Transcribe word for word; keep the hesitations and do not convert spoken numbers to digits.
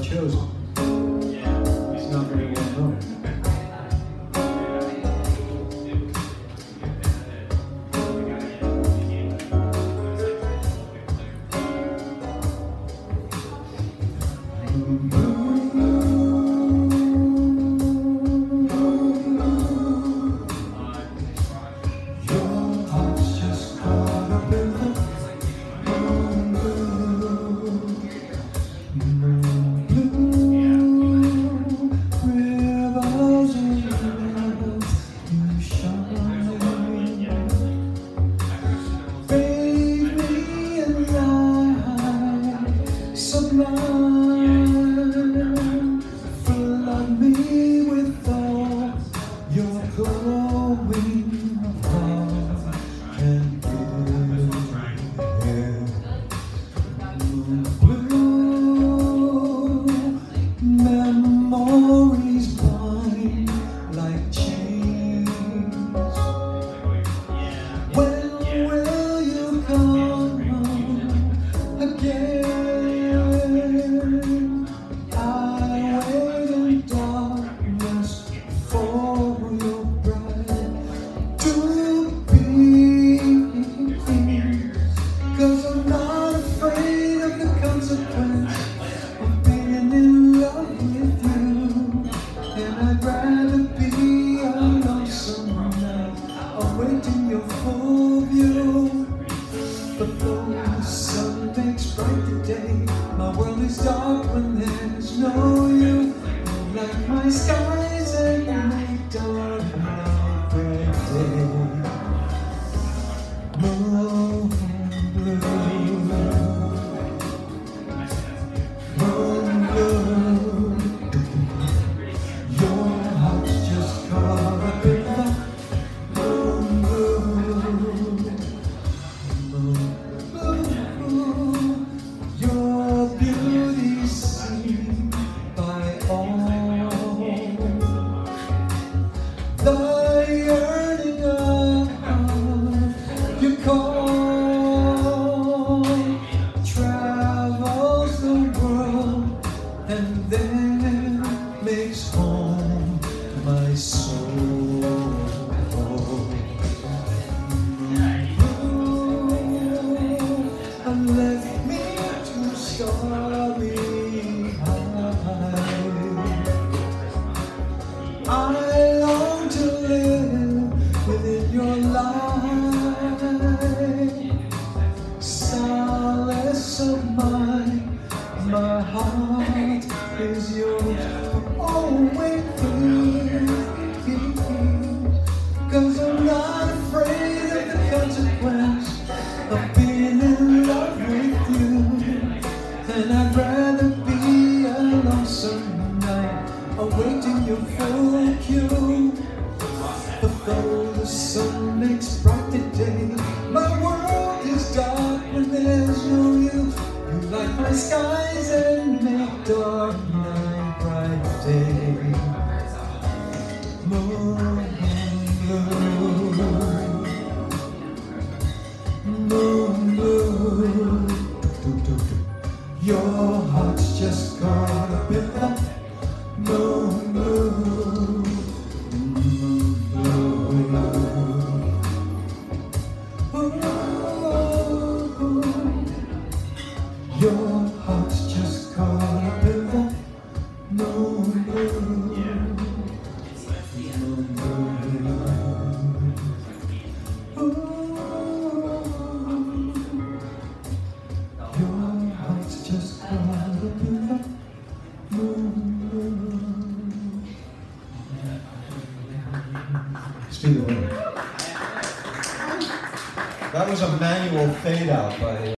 chose it. It's not very well known. Flood me with all your glowing love and give. Blue memories bind like chains. When will you come again? Awaiting your full view, but though the sun makes bright the day, my world is dark when there's no you. You light my skies and make dark my bright day. Moonblue, Moonblue, your heart's just caught up in the the yearning of your call travels the world and then makes home my soul. And left me to starry eyes. I long to live within your light, solace of mine, my heart is yours. Oh, wait, cause I'm not afraid of the consequence of being in love with you, and I'd rather be a lonesome night awaiting your full cue. But though the sun makes bright the day, my world is dark when there's no you. You light my skies and make dark my bright day. Moonblue, Moonblue, your heart's just caught up in the Moonblue, Moonblue. Your heart's just caught up in the Moonblue. Your heart's just caught up in the Moonblue. Stevie. That was a manual fade out by